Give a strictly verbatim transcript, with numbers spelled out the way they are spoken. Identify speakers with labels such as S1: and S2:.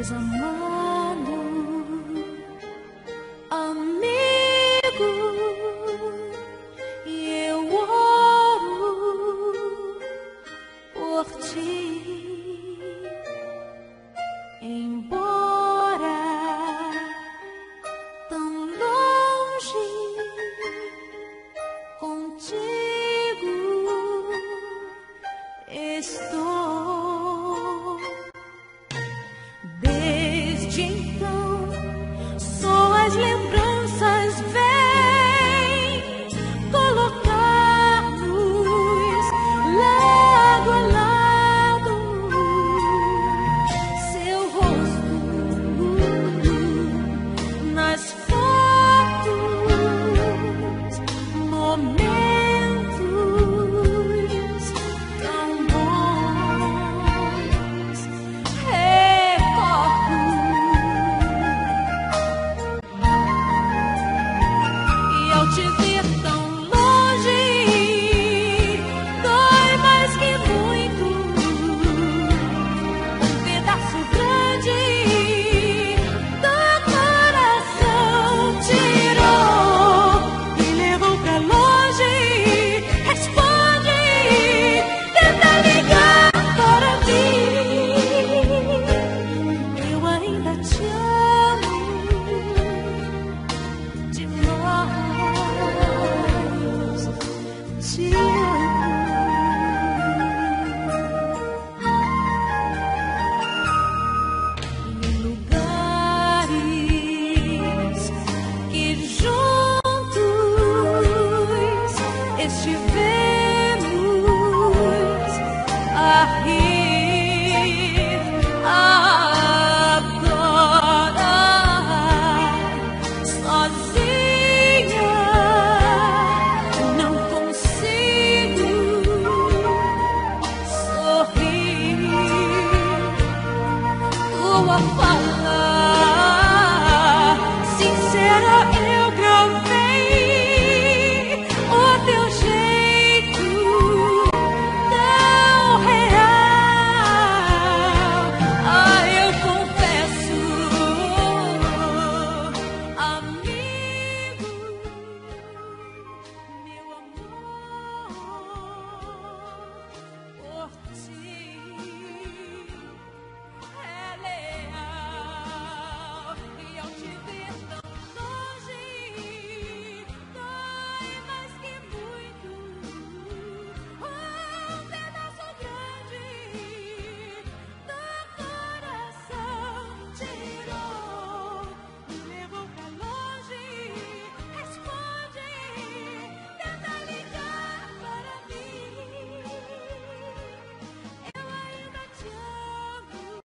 S1: desamado, amigo, e eu oro por ti, embora tão longe, contigo estou. Desde então, só as lembranças vêm colocar-nos lado a lado. Seu rosto nas fotos, momentos tão bons. Recordo, e ao te ver tão longe, dói mais que muito. Um pedaço grande do coração tirou e levou pra longe. Responde, tenta ligar para mim. Eu ainda te amo demais. Te amo. Em lugares que juntos estivemos a rir, a adorar. Sozinha não consigo sorrir. Tua fala sincera